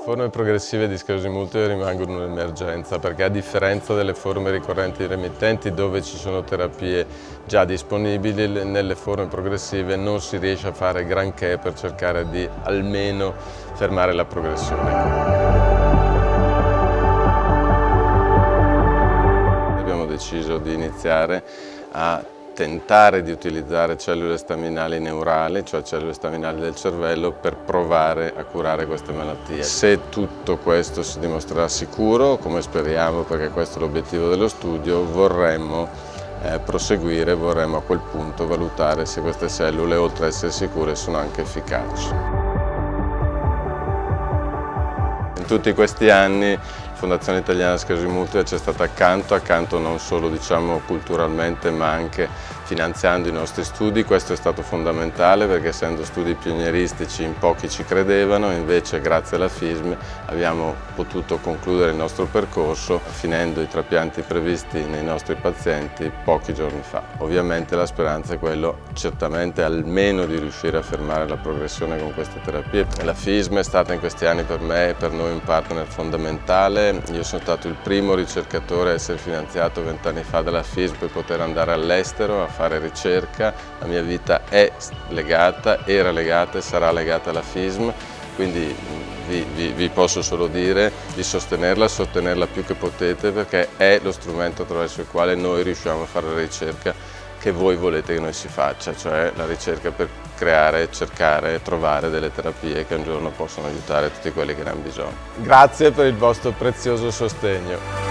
forme progressive di sclerosi multiple rimangono un'emergenza perché, a differenza delle forme ricorrenti remittenti dove ci sono terapie già disponibili, nelle forme progressive non si riesce a fare granché per cercare di almeno fermare la progressione. Abbiamo deciso di iniziare a tentare di utilizzare cellule staminali neurali, cioè cellule staminali del cervello, per provare a curare queste malattie. Se tutto questo si dimostrerà sicuro, come speriamo perché questo è l'obiettivo dello studio, vorremmo proseguire, vorremmo a quel punto valutare se queste cellule, oltre ad essere sicure, sono anche efficaci. In tutti questi anni la Fondazione Italiana Sclerosi Multiple ci è stata accanto non solo culturalmente ma anche finanziando i nostri studi. Questo è stato fondamentale perché, essendo studi pionieristici, in pochi ci credevano, invece grazie alla FISM abbiamo potuto concludere il nostro percorso finendo i trapianti previsti nei nostri pazienti pochi giorni fa. Ovviamente la speranza è quello certamente almeno di riuscire a fermare la progressione con queste terapie. La FISM è stata in questi anni per me e per noi un partner fondamentale. Io sono stato il primo ricercatore a essere finanziato 20 anni fa dalla FISM per poter andare all'estero a fare ricerca. La mia vita è legata, era legata e sarà legata alla FISM, quindi vi posso solo dire di sostenerla più che potete, perché è lo strumento attraverso il quale noi riusciamo a fare la ricerca che voi volete che noi si faccia, cioè la ricerca per creare, cercare e trovare delle terapie che un giorno possono aiutare tutti quelli che ne hanno bisogno. Grazie per il vostro prezioso sostegno.